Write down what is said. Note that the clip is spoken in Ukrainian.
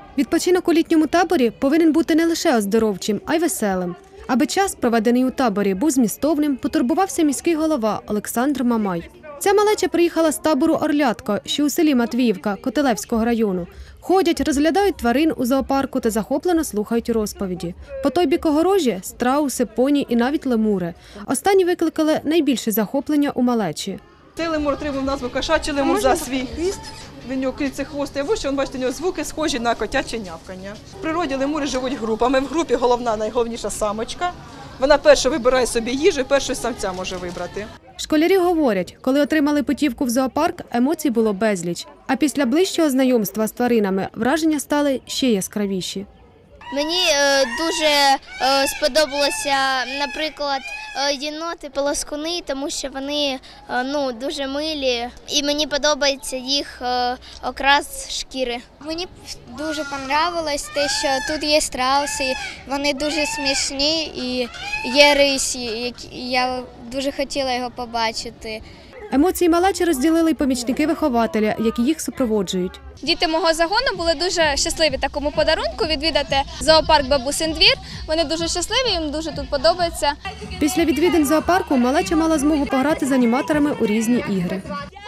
Відпочинок у літньому таборі повинен бути не лише оздоровчим, а й веселим. Аби час, проведений у таборі, був змістовним, потурбувався міський голова Олександр Мамай. Ця малеча приїхала з табору «Орлятко», що у селі Матвіївка Котелевського району. Ходять, розглядають тварин у зоопарку та захоплено слухають розповіді. По той бік огорожі – страуси, поні і навіть лемури. Останні викликали найбільше захоплення у малечі. Цей лемур отримав назву кошачий лемур за свій хвіст. Він нього криться хвост і вище, бачите, у нього звуки схожі на котяче нявкання. В природі лемури живуть групами. В групі головна, найголовніша самочка. Вона перша вибирає собі їжу, першого самця може вибрати. Школярі говорять, коли отримали путівку в зоопарк, емоцій було безліч. А після ближчого знайомства з тваринами враження стали ще яскравіші. Мені дуже сподобалося, наприклад, єноти, полоскуни, тому що вони дуже милі. І мені подобається їх окрас шкіри. Мені дуже понравилось те, що тут є страуси, вони дуже смішні і є рисі. Я дуже хотіла його побачити. Емоції малечі розділили й помічники вихователя, які їх супроводжують. Діти мого загону були дуже щасливі такому подарунку відвідати зоопарк «Бабусин двір». Вони дуже щасливі, їм дуже тут подобається. Після відвідин зоопарку малеча мала змогу пограти з аніматорами у різні ігри.